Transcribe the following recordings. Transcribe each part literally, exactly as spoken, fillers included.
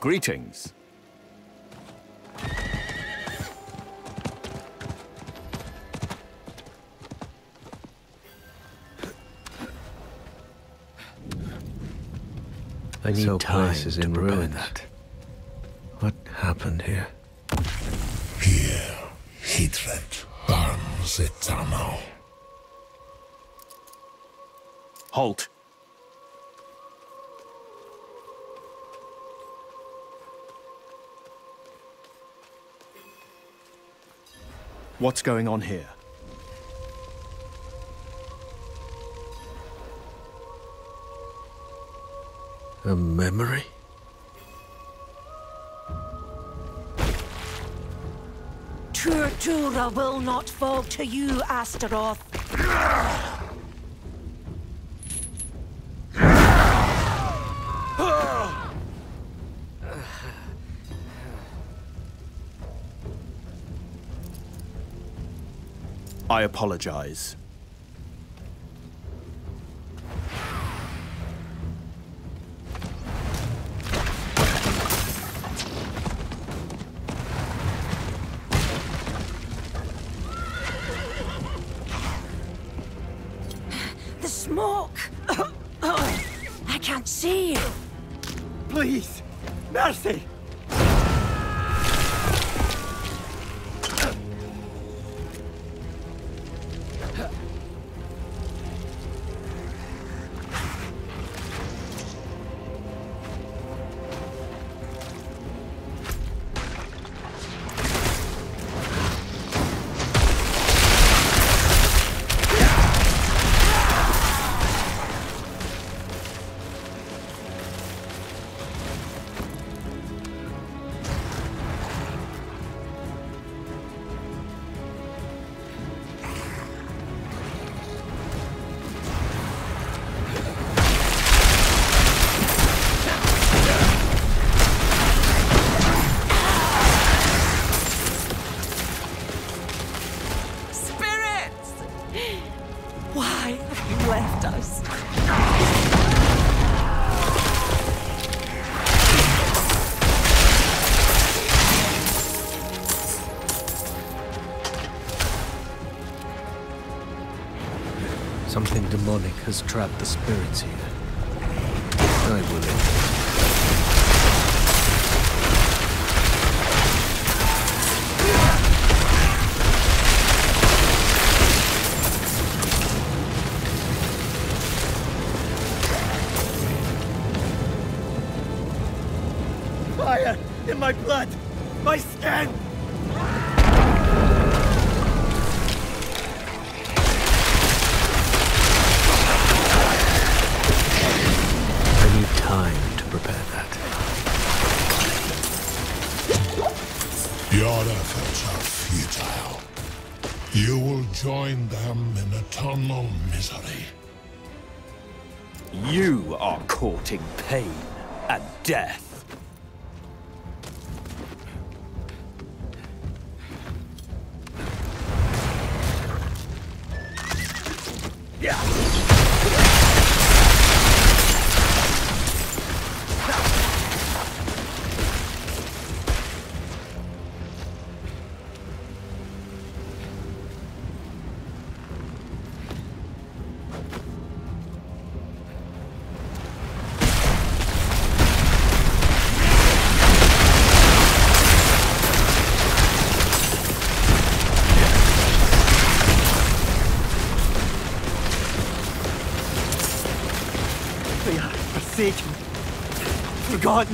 Greetings. I need So time place is to in prepare ruins. that. What happened here? Here, hatred burns eternal. Halt. What's going on here? A memory? Turtura will not fall to you, Astaroth. I apologize. The smoke! I can't see you! Please! Mercy! Why have you left us? Something demonic has trapped the spirits here. I will enter. Fire in my blood! My skin! I need time to prepare that. Your efforts are futile. You will join them in eternal misery. You are courting pain and death. They are forsaken, forgotten.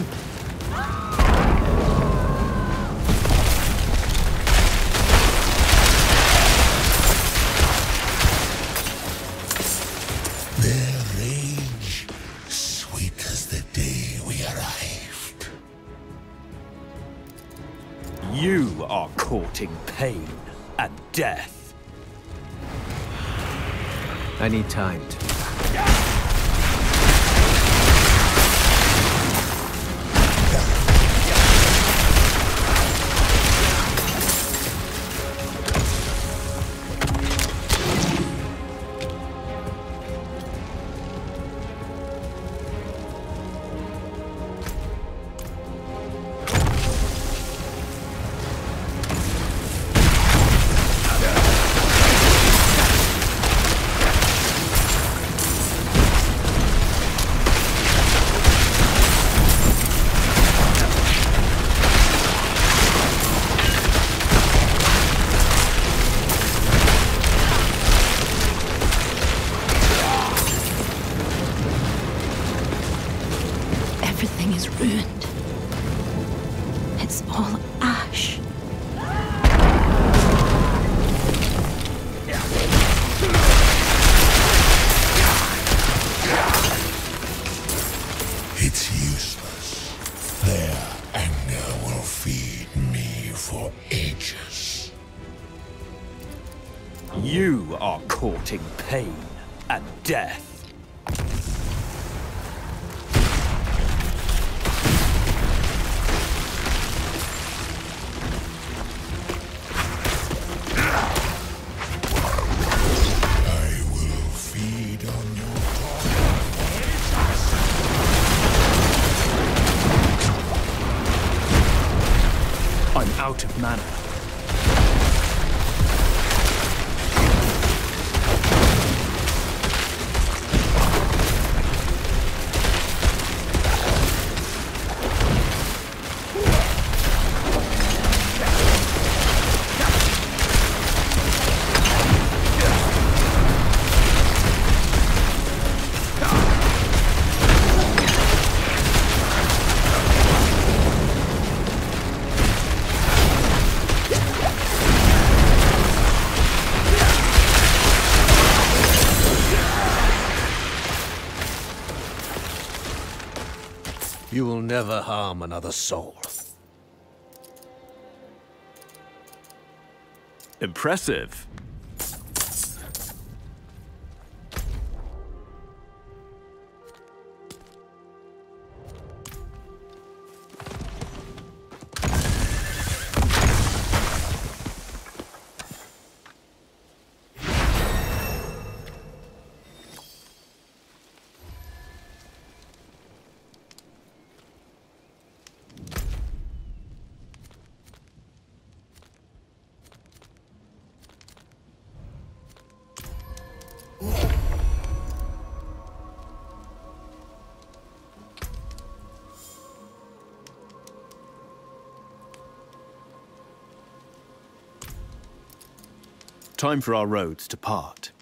Their rage, sweet as the day we arrived. You are courting pain and death. I need time to... is ruined. It's all ash. It's useless. Their anger will feed me for ages. You are courting pain and death. I will feed on your I'm out of mana. You will never harm another soul. Impressive. Time for our roads to part.